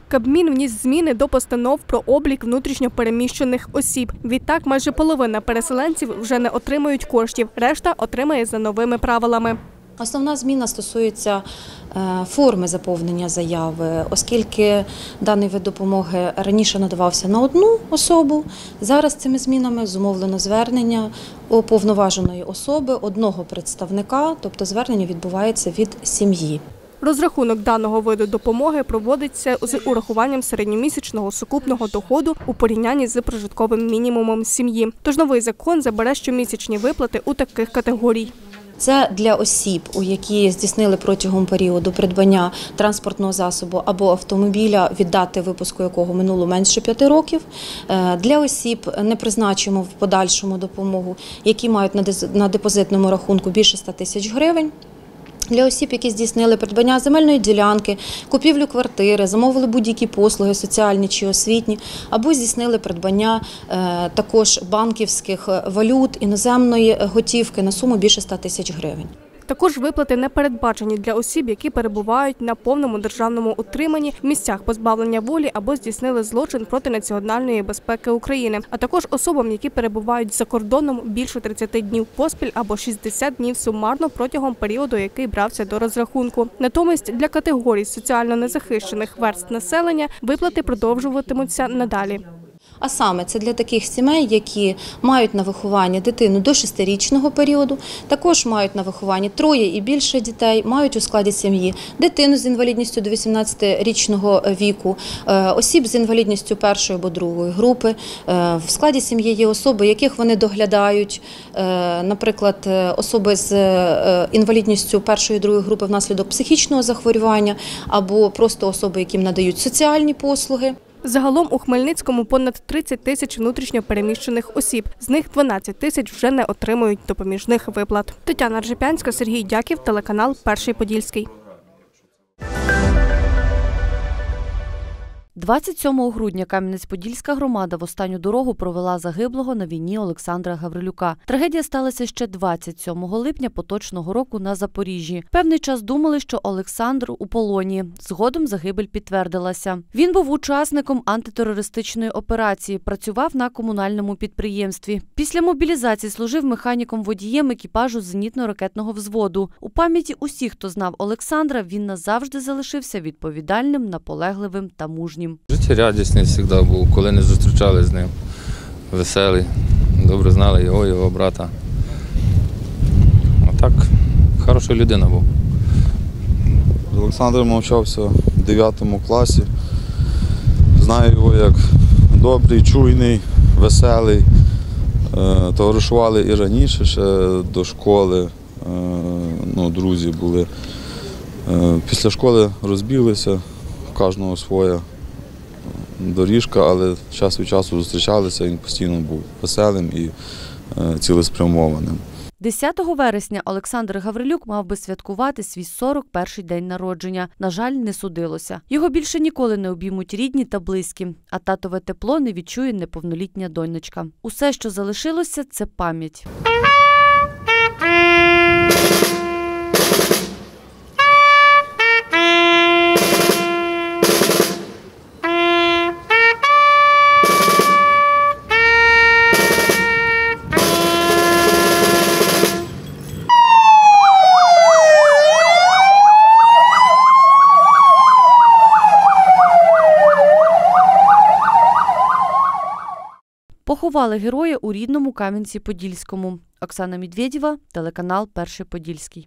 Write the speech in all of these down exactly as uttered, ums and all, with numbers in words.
Кабмін вніс зміни до постанов про облік внутрішньо переміщених осіб. Відтак, майже половина переселенців вже не отримують коштів, решта отримає за новими правилами. Основна зміна стосується форми заповнення заяви, оскільки даний вид допомоги раніше надавався на одну особу, зараз цими змінами зумовлено звернення уповноваженої особи, одного представника, тобто звернення відбувається від сім'ї. Розрахунок даного виду допомоги проводиться з урахуванням середньомісячного сукупного доходу у порівнянні з прожитковим мінімумом сім'ї. Тож новий закон забере щомісячні виплати у таких категорій. Це для осіб, у які здійснили протягом періоду придбання транспортного засобу або автомобіля, від дати випуску якого минуло менше п'яти років. Для осіб не призначимо в подальшому допомогу, які мають на депозитному рахунку більше ста тисяч гривень. Для осіб, які здійснили придбання земельної ділянки, купівлю квартири, замовили будь-які послуги, соціальні чи освітні, або здійснили придбання е, також банківських валют, іноземної готівки на суму більше ста тисяч гривень. Також виплати не передбачені для осіб, які перебувають на повному державному утриманні в місцях позбавлення волі або здійснили злочин проти національної безпеки України, а також особам, які перебувають за кордоном більше тридцяти днів поспіль або шістдесят днів сумарно протягом періоду, який брався до розрахунку. Натомість для категорій соціально незахищених верств населення виплати продовжуватимуться надалі. А саме це для таких сімей, які мають на вихованні дитину до шестирічного періоду, також мають на вихованні троє і більше дітей, мають у складі сім'ї дитину з інвалідністю до вісімнадцятирічного віку, осіб з інвалідністю першої або другої групи. В складі сім'ї є особи, яких вони доглядають, наприклад, особи з інвалідністю першої і другої групи внаслідок психічного захворювання, або просто особи, яким надають соціальні послуги. Загалом у Хмельницькому понад тридцять тисяч внутрішньо переміщених осіб. З них дванадцять тисяч вже не отримують допоміжних виплат. Тетяна Ржепянська, Сергій Дяків, телеканал «Перший Подільський». двадцять сьомого грудня Кам'янець-Подільська громада в останню дорогу провела загиблого на війні Олександра Гаврилюка. Трагедія сталася ще двадцять сьомого липня поточного року на Запоріжжі. Певний час думали, що Олександр у полоні. Згодом загибель підтвердилася. Він був учасником антитерористичної операції, працював на комунальному підприємстві. Після мобілізації служив механіком-водієм екіпажу зенітно-ракетного взводу. У пам'яті усіх, хто знав Олександра, він назавжди залишився відповідальним, наполегливим та мужнім. Життєрадісний завжди був, коли не зустрічали з ним. Веселий, добре знали його, його брата. А так, хороша людина був. З Олександром навчався в дев'ятому класі. Знаю його як добрий, чуйний, веселий. Товаришували і раніше, ще до школи. Ну, друзі були. Після школи розбіглися. Кожного своя доріжка, але час від часу зустрічалися, він постійно був веселим і цілеспрямованим. десятого вересня Олександр Гаврилюк мав би святкувати свій сорок перший день народження. На жаль, не судилося. Його більше ніколи не обіймуть рідні та близькі, а татове тепло не відчує неповнолітня донечка. Усе, що залишилося – це пам'ять. Поховали героя у рідному Кам'янці-Подільському. Оксана Медведєва, телеканал «Перший Подільський».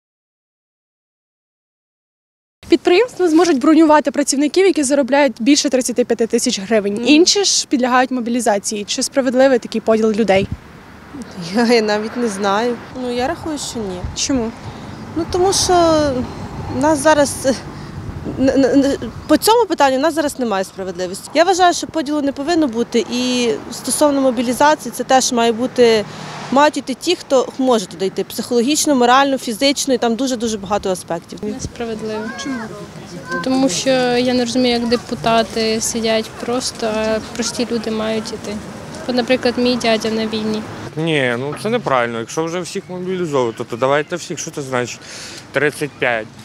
Підприємства зможуть бронювати працівників, які заробляють більше тридцяти п'яти тисяч гривень. Інші ж підлягають мобілізації. Чи справедливий такий поділ людей? Я навіть не знаю. Ну, я рахую, що ні. Чому? Ну, тому що в нас зараз, по цьому питанню в нас зараз немає справедливості. Я вважаю, що поділу не повинно бути, і стосовно мобілізації це теж має бути, мають йти ті, хто може туди йти, психологічно, морально, фізично, і там дуже-дуже багато аспектів. Несправедливо. Чому? Тому що я не розумію, як депутати сидять просто, а прості люди мають йти. От, наприклад, мій дядя на війні. Ні, ну це неправильно. Якщо вже всіх мобілізовувати, то давайте всіх, що це значить тридцять п'ять.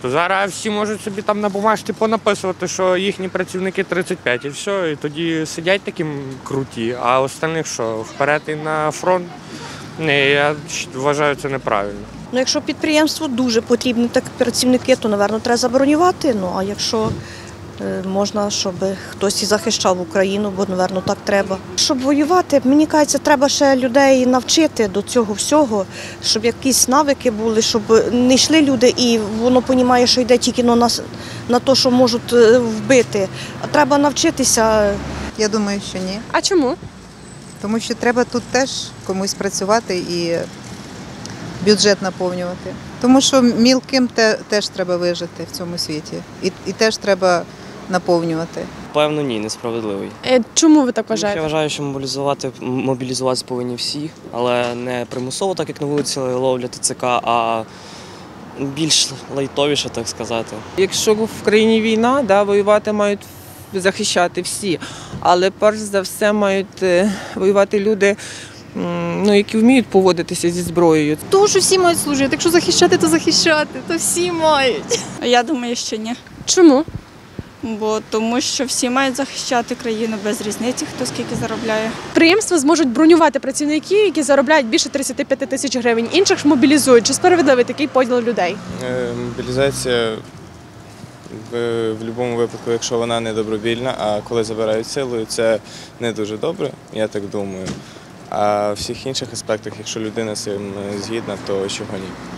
То зараз всі можуть собі там на бумажці понаписувати, що їхні працівники тридцять п'ять і все, і тоді сидять такі круті, а остальних що, вперед і на фронт? Ні, я вважаю, це неправильно. Ну, якщо підприємству дуже потрібні так працівники, то, напевно, треба забронювати. Ну, а якщо е, можна, щоб хтось і захищав Україну, бо, напевно, так треба. Щоб воювати, мені кажеться, треба ще людей навчити до цього всього, щоб якісь навики були, щоб не йшли люди і воно розуміє, що йде тільки на, нас, на те, що можуть вбити. А треба навчитися. Я думаю, що ні. А чому? Тому що треба тут теж комусь працювати і бюджет наповнювати. Тому що мілким те, теж треба вижити в цьому світі. І, і теж треба наповнювати. Певно, ні, несправедливий. Е, чому ви так вважаєте? Я вважаю, що мобілізувати, мобілізуватися повинні всі, але не примусово, так як на вулиці ловлять ТЦК, а більш лайтовіше, так сказати. Якщо в країні війна, да, воювати мають захищати всі, але перш за все мають воювати люди, ну, які вміють поводитися зі зброєю. Тому що всі мають служити. Якщо захищати, то захищати, то всі мають. Я думаю, що ні. Чому? Бо тому що всі мають захищати країну без різниці, хто скільки заробляє. Підприємства зможуть бронювати працівників, які заробляють більше тридцять п'ять тисяч гривень. Інших ж мобілізують. Чи справедливий такий поділ людей? Мобілізація в будь-якому випадку, якщо вона не добровільна, а коли забирають силою, це не дуже добре, я так думаю. А в всіх інших аспектах, якщо людина з цим згідна, то чого ні.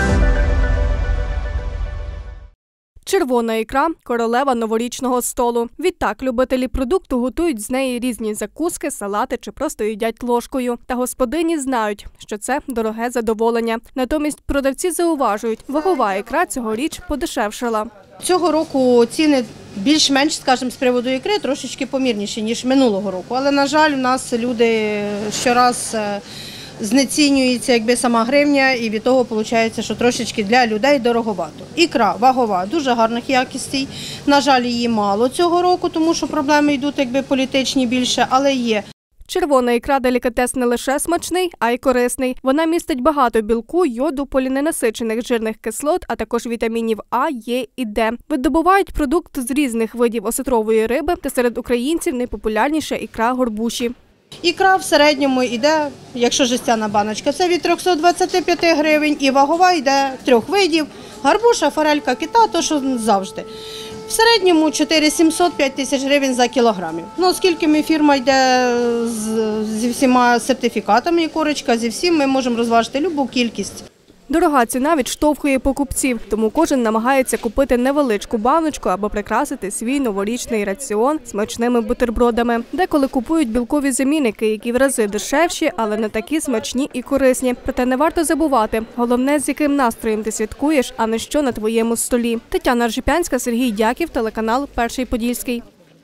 Червона ікра – королева новорічного столу. Відтак, любителі продукту готують з неї різні закуски, салати чи просто їдять ложкою. Та господині знають, що це дороге задоволення. Натомість продавці зауважують, вагова ікра цьогоріч подешевшала. Цього року ціни більш-менш, скажімо, з приводу ікри трошечки помірніші, ніж минулого року. Але, на жаль, у нас люди щораз знецінюється якби сама гривня, і від того виходить, що трошечки для людей дороговато. Ікра вагова, дуже гарних якостей. На жаль, її мало цього року, тому що проблеми йдуть якби політичні більше, але є. Червона ікра – делікатес не лише смачний, а й корисний. Вона містить багато білку, йоду, поліненасичених жирних кислот, а також вітамінів А, Е і Д. Видобувають продукт з різних видів осетрової риби, та серед українців найпопулярніша ікра горбуші. Ікра в середньому йде, якщо жестяна баночка, це від трьохсот двадцяти п'яти гривень, і вагова йде трьох видів – гарбуша, форелька, кита, то що завжди. В середньому чотири тисячі сімсот - п'ять тисяч гривень за кілограмів. Ну, оскільки ми фірма йде з, зі всіма сертифікатами і корочка, зі всім, ми можемо розважити любу кількість. Дорога ціна відштовхує покупців, тому кожен намагається купити невеличку баночку або прикрасити свій новорічний раціон смачними бутербродами. Деколи купують білкові замінники, які в рази дешевші, але не такі смачні і корисні. Проте не варто забувати, головне, з яким настроєм ти святкуєш, а не що на твоєму столі. Тетяна Ржепянська, Сергій Дяків, телеканал «Перший Подільський».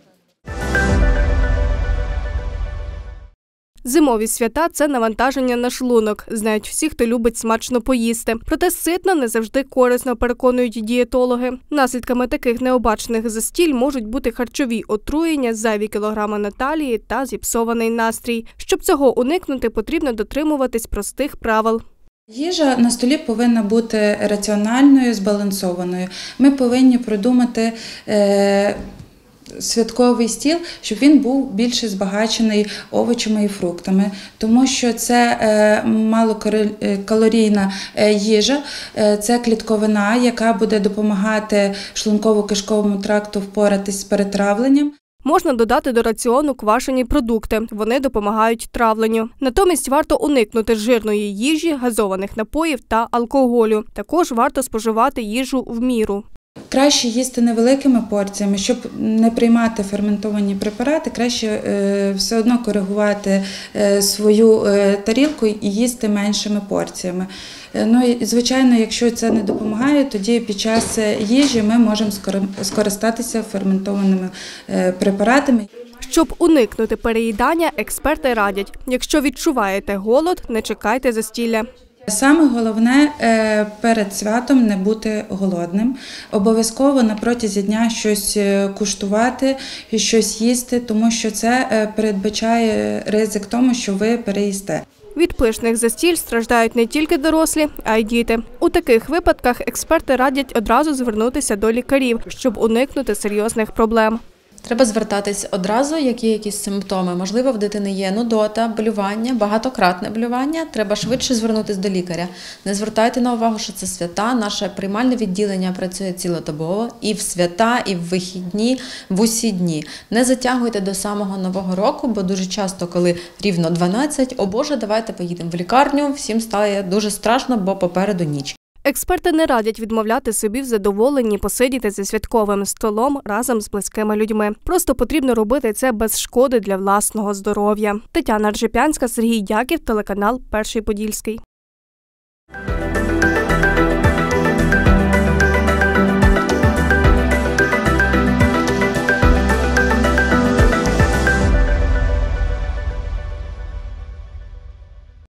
Зимові свята – це навантаження на шлунок. Знають всі, хто любить смачно поїсти. Проте ситно не завжди корисно, переконують дієтологи. Наслідками таких необачених застіль можуть бути харчові отруєння, зайві кілограми на талії та зіпсований настрій. Щоб цього уникнути, потрібно дотримуватись простих правил. Їжа на столі повинна бути раціональною, збалансованою. Ми повинні продумати е святковий стіл, щоб він був більше збагачений овочами і фруктами, тому що це малокалорійна їжа, це клітковина, яка буде допомагати шлунково-кишковому тракту впоратись з перетравленням. Можна додати до раціону квашені продукти. Вони допомагають травленню. Натомість варто уникнути жирної їжі, газованих напоїв та алкоголю. Також варто споживати їжу в міру. Краще їсти невеликими порціями, щоб не приймати ферментовані препарати, краще е, все одно коригувати е, свою е, тарілку і їсти меншими порціями. Е, ну і, звичайно, якщо це не допомагає, тоді під час їжі ми можемо скористатися ферментованими е, препаратами. Щоб уникнути переїдання, експерти радять, якщо відчуваєте голод, не чекайте застілля. Саме головне перед святом не бути голодним. Обов'язково на протязі дня щось куштувати, щось їсти, тому що це передбачає ризик тому, що ви переїсте. Від пишних застіль страждають не тільки дорослі, а й діти. У таких випадках експерти радять одразу звернутися до лікарів, щоб уникнути серйозних проблем. Треба звертатись одразу, як є якісь симптоми. Можливо, в дитини є нудота, болювання, багатократне болювання. Треба швидше звернутися до лікаря. Не звертайте на увагу, що це свята. Наше приймальне відділення працює цілодобово і в свята, і в вихідні, в усі дні. Не затягуйте до самого Нового року, бо дуже часто, коли рівно дванадцять, о Боже, давайте поїдемо в лікарню, всім стає дуже страшно, бо попереду ніч. Експерти не радять відмовляти собі в задоволенні посидіти за святковим столом разом з близькими людьми. Просто потрібно робити це без шкоди для власного здоров'я. Тетяна Ржепянська, Сергій Дяків, телеканал Перший Подільський.